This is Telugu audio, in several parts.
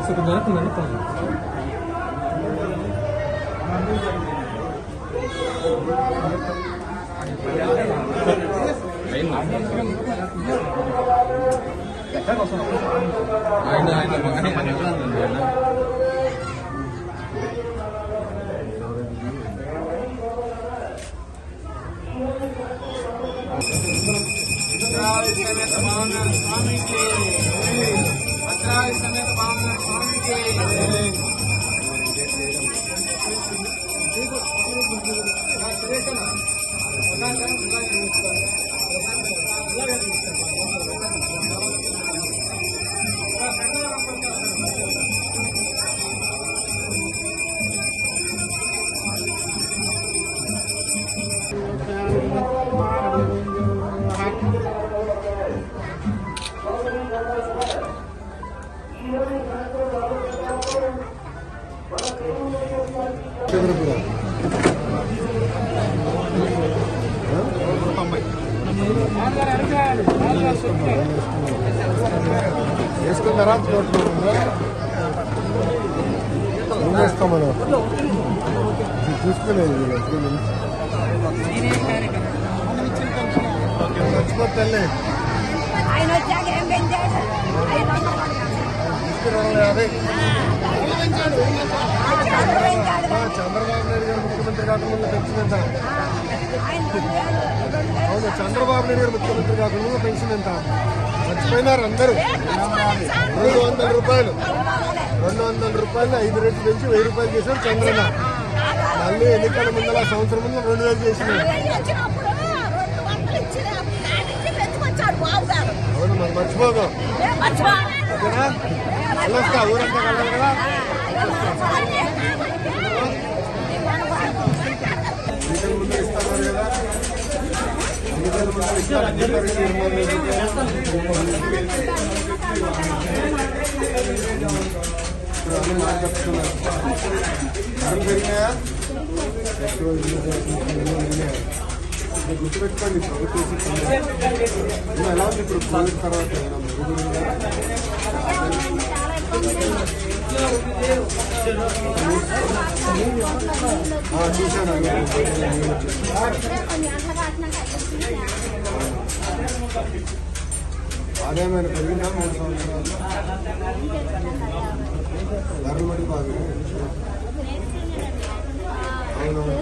చంద్రబాబు నాయుడు గారు ముఖ్యమంత్రి కాకుండా పెన్షన్ ఎంత మర్చిపోయినారు అందరూ. 200 రూపాయలు 5 రెట్లు పెంచి 1000 రూపాయలు చేశారు చంద్రన్న. మళ్ళీ ఎన్నికల ముందర సంవత్సరం ముందు 2000 చేసినారు. అవును, మరి మర్చిపోదు ఓకేనా? వెళ్ళొస్తా, ఊరంతా కలవాలి కదా. ఎన్నికల ముందు ఇస్తున్నారు కదా, ఎన్నికల ముందు ఇస్తారు. చెప్తున్నారు ధరలు పెరిగినాయా? గుర్తుపెట్టుకోండి, ప్రభుత్వం ఎలా ఉంది ఇప్పుడు కోవిడ్ తర్వాత చూశాను. ఆదాయమైన పెరిగిందా 3 సంవత్సరాలు? ధరలు మరి బాగా అవును.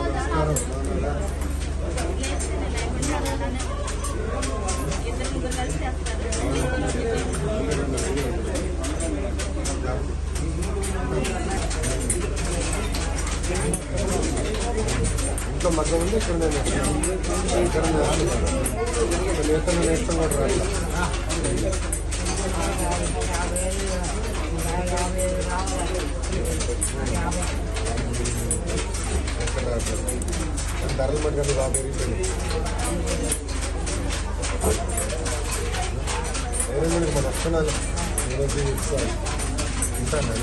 ఇంట్లో మగ్గ ఉంది, ఇక్కడ నేతలు నేస్తం కూడా రాదు. ధరలు మట్టి కదా బాగా పెరిగిపోయింది. మన వస్తున్నాను ఉంటాను.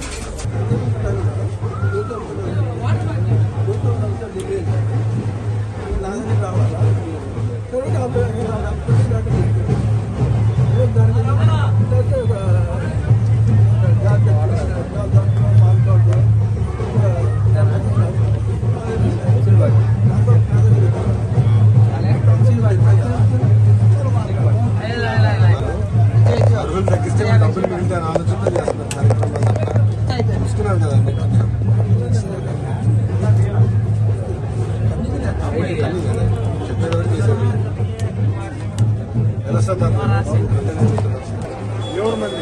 అర్హులు తగ్గిస్తే డబ్బులు మిగులుతాయని ఆలోచన చేస్తున్నారు. కార్యక్రమాలు చూస్తున్నారు కదండి. చెప్పేవారు చేసేది ఎలా సార్ ఎవరు మంది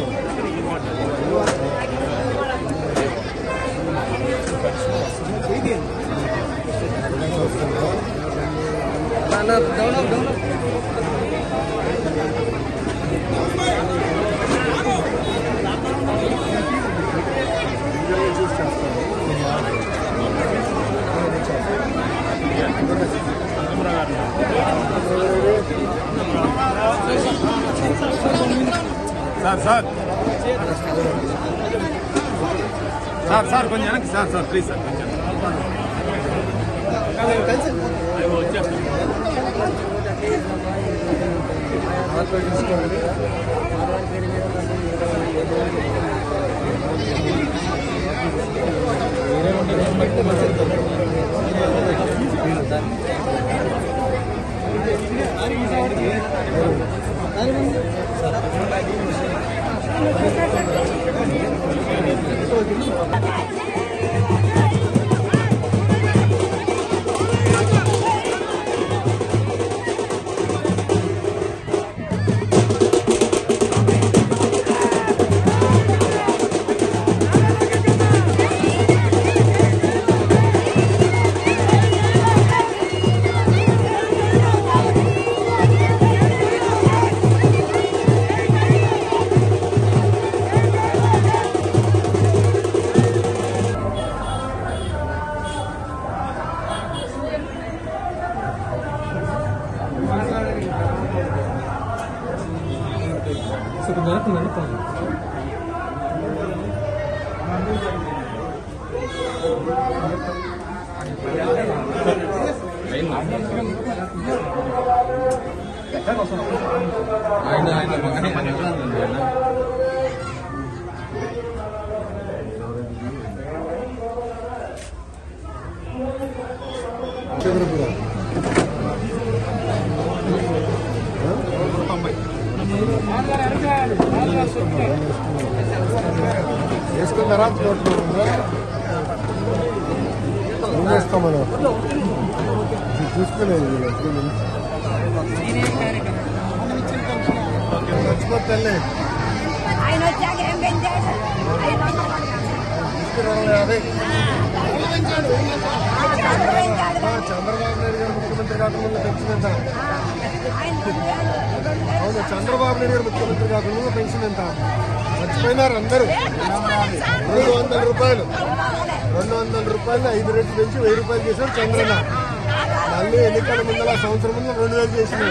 సార్ కొంచెం వెనక్కి సార్ ప్లీజ్ సార్ తీసుకోండి. వేసుకున్నారా వేస్తామన్నా చూసుకోలేదు మర్చిపోతాలే 50 చంద్రబాబు నాయుడు గారు ముఖ్యమంత్రి కాకుండా పెన్షన్ ఎంత? అవును, చంద్రబాబు నాయుడు గారు ముఖ్యమంత్రి కాకుండా పెన్షన్ ఎంత? మర్చిపోయినారు అందరూ. 200 రూపాయలు 5 రెట్లు పెంచి 1000 రూపాయలు చేశారు చంద్రన్న. మళ్ళీ ఎన్నికల ముందర సంవత్సరం ముందు 2000 చేసినారు.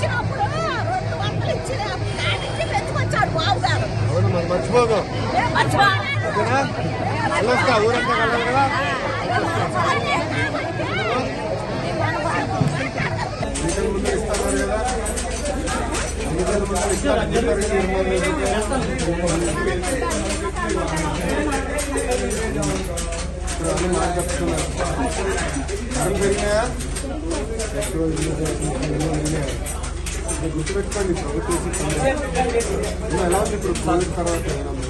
అవును, మరి మర్చిపోదాం. ఓకేనా? వెళ్ళొస్తా, ఊరంతా కలవాలి కదా. ఎన్నికల ముందు ఇస్తున్నారు కదా, ఎన్నికల ముందు ఇస్తారు. పెరిగినాయా? గుర్తుపెట్టుకోండి, ప్రభుత్వం ఎలా ఉంది ఇప్పుడు కోవిడ్ తర్వాత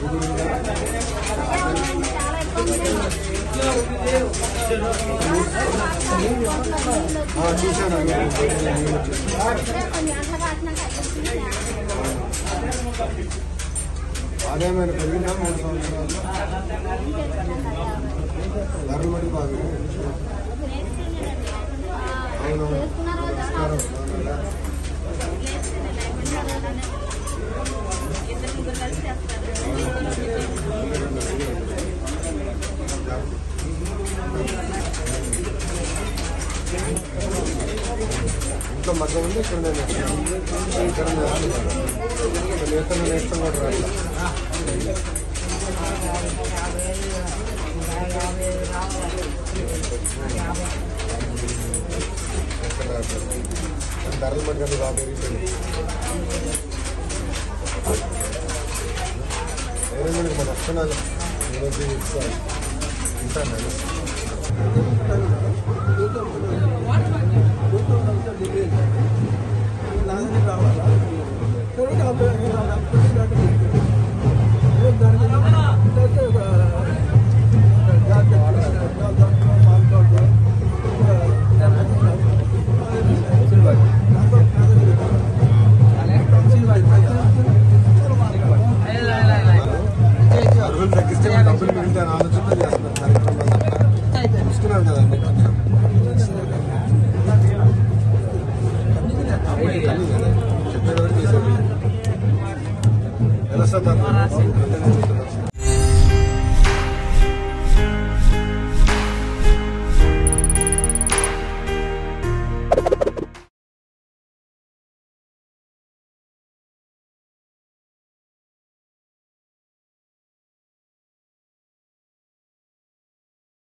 చూశాను. ఆదాయమైన పెరిగిందా 3 సంవత్సరాలు? ధరలు మట్టి బాగా ఇంట్లో మగ్గం ఉంది. ఇక్కడ నేర్చుకుని కూడా రాదు. ధరలు మట్టి కదా బాగా పెరిగిపోయింది. మన వస్తున్నాను ఈరోజు ఉంటాను. అర్హులు తగ్గిస్తే డబ్బులు పెరిగితే ఆలోచనతో చేస్తున్నారు కార్యక్రమాలు చూస్తున్నారు కదండి. చెప్పేవారు చేసేది ఎలా